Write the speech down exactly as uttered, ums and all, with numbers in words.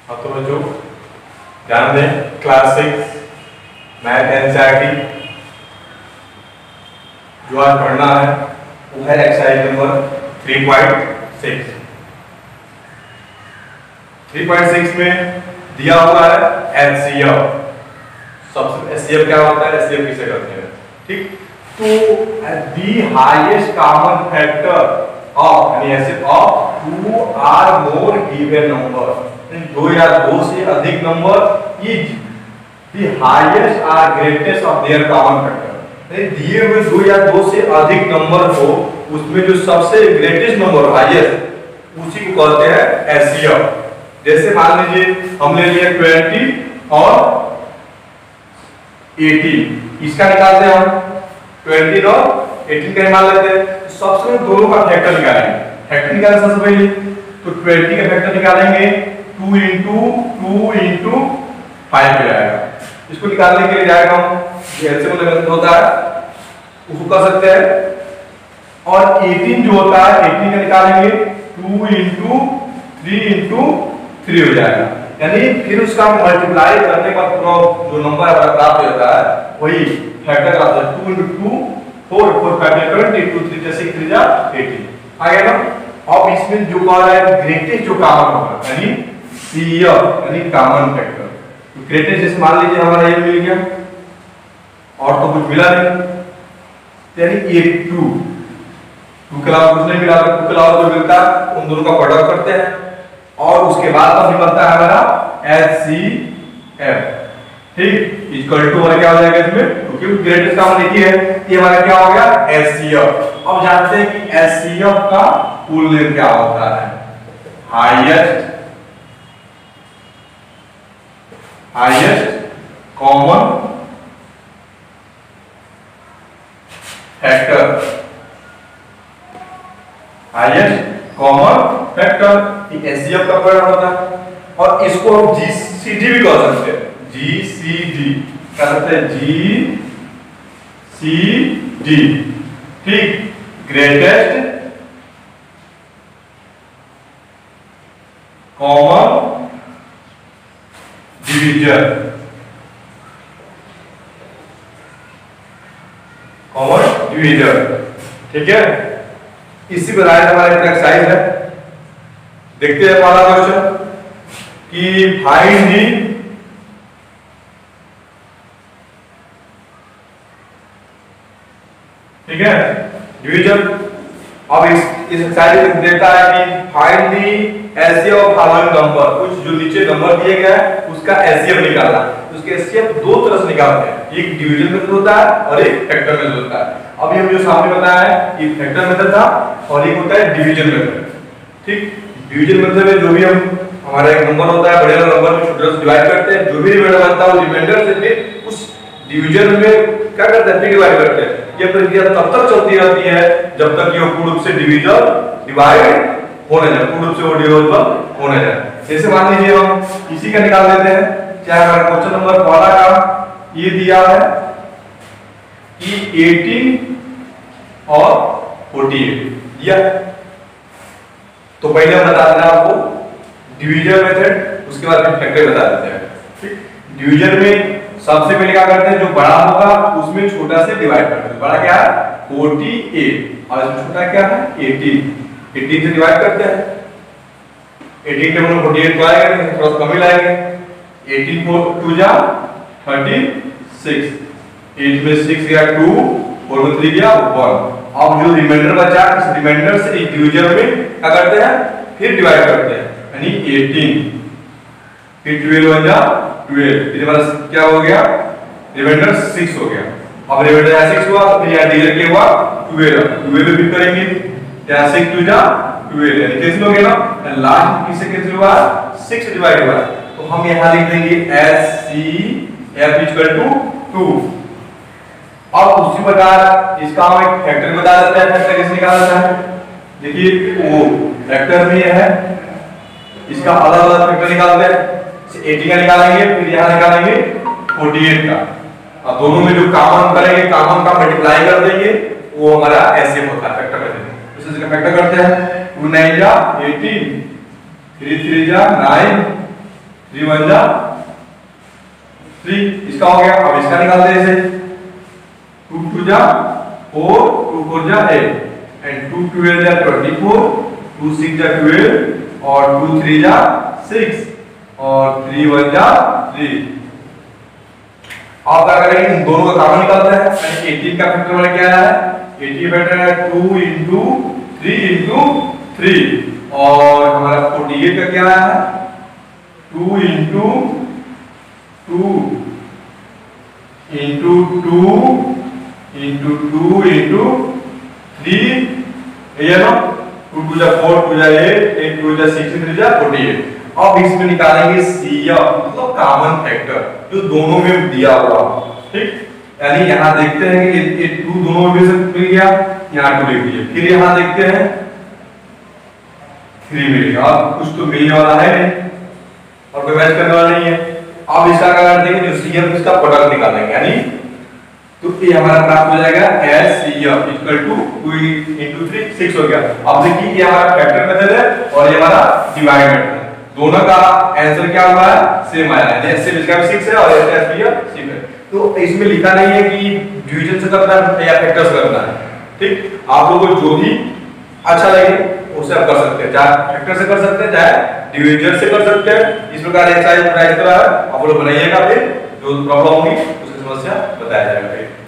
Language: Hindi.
हाँ तो बच्चों ध्यान दें, क्लास सिक्स मैथ एनसीईआरटी जो आज पढ़ना है वो है exercise number three point six. Three point six में दिया हुआ है एचसीएफ। सबसे एचसीएफ क्या होता है, एचसीएफ किसे करते हैं, ठीक। तो the highest common factor of यानी HCF of two or more given number, दो या दो से अधिक number is the highest or greatest of their common factor. दिए हुए दो या दो से अधिक नंबर हो उसमें जो सबसे ग्रेटेस्ट नंबर हाईएस्ट उसी को कहते हैं एचसीएफ। जैसे मान लीजिए हम ले लिए ट्वेंटी और एटीन, इसका निकालते हैं हम ट्वेंटी और एटीन का मान लेते हैं। सबसे दोनों का फैक्टर निकालेंगे। फैक्टर निकालने सबसे पहले तो ट्वेंटी का फैक्टर निकालेंगे two into two into five पे आएगा। इसको निकालने के लिए जाएगा हम एलसीएम लेवल होता है उसको कर सकते हैं। और एटीन जो होता है एटीन का निकालेंगे two into three into three हो जाएगा, यानी फिर उसका मल्टीप्लाई करने का पूरा जो नंबर हमारा प्राप्त होता है वही फैक्टर का होता है। Two into two four, four factor twenty, two three जा सिक्स, थ्री जा एटीन आ गया ना। अब इसमें जो कह रहा है ग्रेटेस्ट जो कॉमन होगा यानी सीएफ यानी कॉमन फैक्टर। तो ग्रेटेस्ट जैसे मान लीजिए हमारा ये मिल गया और तो कुछ मिला नहीं, यानी एट टू टू के अलावा कुछ नहीं मिला, टू के अलावा जो मिलता है उन दोनों का प्रोडक्ट करते हैं और उसके बाद अब बनता है हमारा एचसीएफ, ठीक। इक्वल टू हमारा क्या हो जाएगा इसमें, क्योंकि ग्रेटेस्ट कॉमन एक ही है, ये हमारा क्या हो गया एचसीएफ। अब जानते हैं कि एचसीएफ का फुल नेम क्या होता है, highest highest common factor, highest common factor HCF का परिणाम होता है। और इसको हम जीसीडी भी कह सकते हैं, जीसीडी कह सकते हैं, जी सी डी, ठीक। Greatest common division, common division, ठीक है। इसी पर आया हमारा एक्सरसाइज है, देखते हैं पहला क्वेश्चन कि फाइंड दी ठीक है डिवीजन। अब इस इस एक्सरसाइज में देता है कि find the HCF of following number, कुछ जो नीचे नंबर दिए गया है उसका एचसीएफ निकालना। उसके एचसीएफ दो तरह से निकालते हैं, एक डिवीजन मेथड होता है और एक फैक्टर मेथड होता है। अभी हम जो सामने बताया है ये फैक्टर मेथड था और एक होता है डिवीजन मेथड, ठीक। डिवीजन मेथड में जो भी हम हमारा एक नंबर होता है बड़े नंबर में छोटे से डिवाइड करते हैं, जो भी रिमाइंडर बनता है वो रिमाइंडर से फिर उस डिवीजन में क्या करते हैं, डिवाइड करते हैं। ये प्रक्रिया तब तक चलती रहती है जब तक ये पूर्ण रूप से डिवीजन डिवाइड होने जाए, पूर्ण रूप से वो डिविजिबल होने जाए। जैसे मान लीजिए हम इसी का निकाल लेते हैं, क्या है हमारा क्वेश्चन नंबर पहला का ये दिया है कि एटीन और अड़तालीस दिया। तो पहले हम बता देना आपको डिवीजन मेथड, उसके बाद फिर फैक्टर बता देते हैं, ठीक। डिवीजन में सबसे पहले क्या करते हैं, जो बड़ा होगा उसमें छोटा से डिवाइड करते हैं। बड़ा क्या है अड़तालीस और इसमें छोटा क्या है अठारह, अठारह से डिवाइड करते हैं। अठारह के हम अड़तालीस को आएगा, थोड़ा सा कम ही लाएंगे। अठारह फोर टू जा छत्तीस, आठ में सिक्स गया टू, फोर में थ्री गया वन। अब जो रिमाइंडर बचा इस रिमाइंडर से इस डिवीजन में क्या करते हैं, फिर डिवाइड करते हैं, यानी अठारह फिर बारह हो जा बारह, फिर हमारा क्या हो गया रिमाइंडर सिक्स हो गया। अब रिमाइंडर यहां सिक्स हुआ तो फिर यहां डिवीजन क्या हुआ बारह, बारह भी करेंगे यहां सिक्स टू जा बारह, यानी कैंसिल हो गया ना। लास्ट किससे कैंसिल हुआ, सिक्स से डिवाइड हुआ, तो हम यहां लिख देंगे एचसीएफ इक्वल टू टू। अब उसी प्रकार इसका हम एक फैक्टर बता देते हैं, फैक्टर कैसे निकालना है, देखिए वो फैक्टर में है, इसका अलग अलग फैक्टर निकालते हैं। अस्सी का निकालेंगे फिर यहां निकालेंगे अड़तालीस का, और दोनों में जो कॉमन करेंगे कॉमन का मल्टीप्लाई कर देंगे वो हमारा एचसीएफ होता है, फैक्टर कर देंगे। इसका फैक्टर करते हैं, टू नाइन जा एटीन, थ्री थ्री जा नाइन, थ्री वन जा थ्री, इसका हो गया। अब इसका निकालते हैं इसे, टू टू जा फोर, टू फोर जा एट एंड टू ट्वेल्व जा ट्वेंटी फोर, टू सिक्स जा ट्वेल्व और टू थ्री जा सिक्स और थ्री वन जा थ्री। आप क्या करेंगे, इन दोनों का कॉमन निकालते हैं। यानी एटीन का फैक्टर वाला क्या है, एटीन फैक्टर है two into three into three और हमारा फोर्टी एट का क्या है, two into two into two into two into three, ये ना टू टू जा फोर, टू जा एट, एट टू जा सिक्स, थ्री जा फोर्टी एट। अब इसमें निकालेंगे सी एफ मतलब कॉमन फैक्टर जो दोनों में दिया हुआ, ठीक। यानी यहां देखते हैं कि ये टू दोनों में भी मिल गया, यहां टू लिख दिए, फिर यहां देखते हैं थ्री मिल गया। अब कुछ तो मिलने वाला है नहीं और कोई मैच करने वाला नहीं है। अब इसका क्या करते हैं, जो सी एफ इसका प्रोडक्ट निकालेंगे, यानी तो ये हमारा प्राप्त हो जाएगा S C F equal to two into three six हो गया। अब देखिए ये हमारा फैक्टर मेथड है और ये हमारा डिवाइड मेथड है, दोनों का आंसर क्या हुआ है, सेम आया है। एस इसका भी सिक्स है और एस भी सिक्स है। तो इसमें लिखा नहीं है कि डिवीजन से करना है या फैक्टर से करना है, ठीक। आप लोगों को जो भी अच्छा लगे उससे आप कर सकते हैं, चाहे फैक्टर से कर सकते हैं चाहे डिवीजन से कर सकते हैं। इस प्रकार एक्सरसाइज बनाई तरह आप लोग बनाइएगा, फिर जो प्रॉब्लम होगी उसकी समस्या बताया जाएगा।